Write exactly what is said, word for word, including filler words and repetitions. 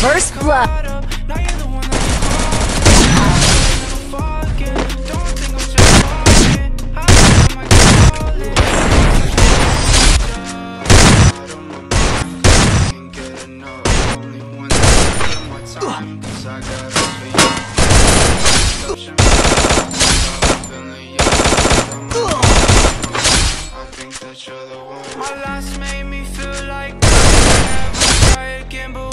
First blood. Now you're the one that I'm fucking. Don't think I'm just talking. I am my calling. Out of my mind, can't get enough. Only when I spend my time, 'cause I got a feeling. Feeling you. I think that you're the one. My last made me feel like I never try again, but